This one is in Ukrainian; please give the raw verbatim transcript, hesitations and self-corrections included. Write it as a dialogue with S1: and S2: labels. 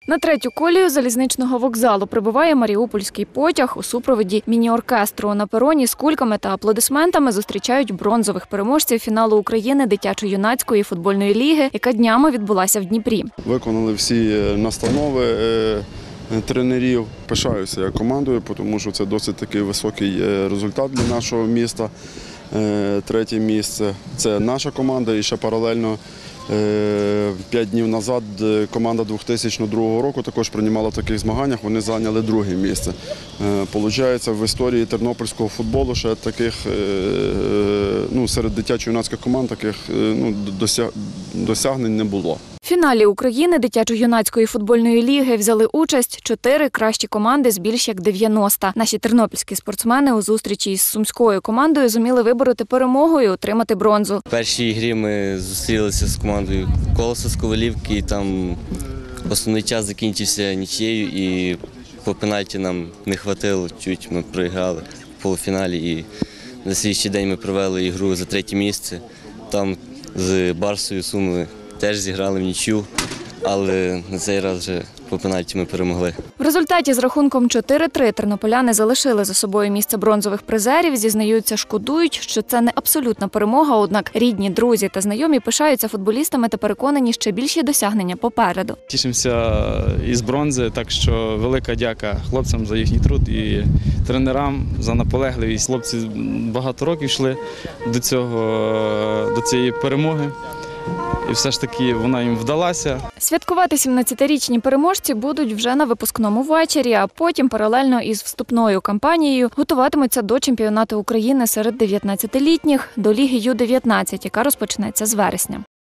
S1: На третю колію залізничного вокзалу прибуває маріупольський потяг у супроводі міні-оркестру. На пероні з кульками та аплодисментами зустрічають бронзових переможців фіналу України дитячо-юнацької футбольної ліги, яка днями відбулася в Дніпрі.
S2: Виконали всі настанови тренерів. Пишаюся я командою, тому що це досить такий високий результат для нашого міста. Третє місце – це наша команда, і ще паралельно п'ять днів назад команда дві тисячі другого року також приймала в таких змаганнях, вони зайняли друге місце. Получається, в історії тернопільського футболу ще таких, ну, серед дитячо-юнацьких команд таких ну, досягнень не було.
S1: В фіналі України дитячо-юнацької футбольної ліги взяли участь чотири кращі команди з більш як дев'яноста. Наші тернопільські спортсмени у зустрічі із сумською командою зуміли вибороти перемогу і отримати бронзу.
S3: В першій грі ми зустрілися з командою «Колосо» з Ковалівки, і там основний час закінчився нічиєю, і по пенальті нам не хватило, чуть ми проіграли в полуфіналі. І на слідчий день ми провели ігру за третє місце. Там з Барсою Суми теж зіграли в нічю, але на цей раз вже по пенальті ми перемогли.
S1: В результаті з рахунком чотири-три тернополяни залишили за собою місце бронзових призерів. Зізнаються, шкодують, що це не абсолютна перемога, однак рідні, друзі та знайомі пишаються футболістами та переконані, ще більші досягнення попереду.
S4: Тішимося із бронзи, так що велика дяка хлопцям за їхній труд і тренерам за наполегливість. Хлопці багато років йшли до цього, до цієї перемоги. І все ж таки вона їм вдалася.
S1: Святкувати сімнадцятирічні переможці будуть вже на випускному вечорі, а потім паралельно із вступною кампанією готуватимуться до чемпіонату України серед дев'ятнадцятилітніх, до Ліги Ю дев'ятнадцять, яка розпочнеться з вересня.